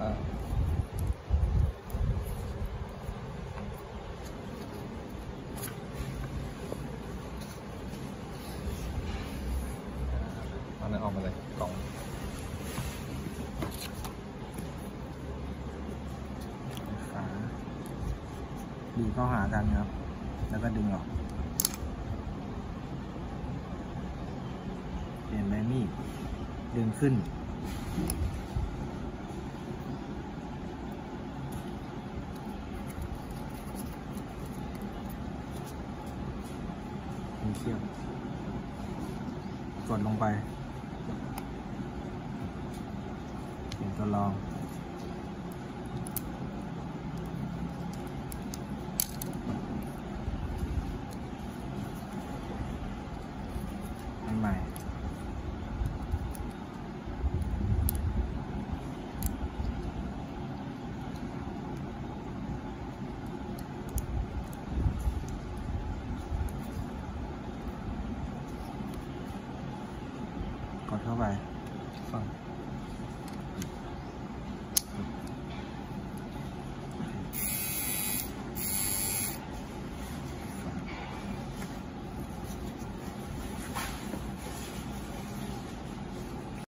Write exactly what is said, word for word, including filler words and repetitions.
เอาเนื้อออกมาเลยกล่องฝาดึงเข้าหากันครับแล้วก็ดึงออกเปลี่ยนใบมีดดึงขึ้นมีเขี้ยวกดลงไปเปลี่ยนตัวรองใหม่กดเข้าไปฟัง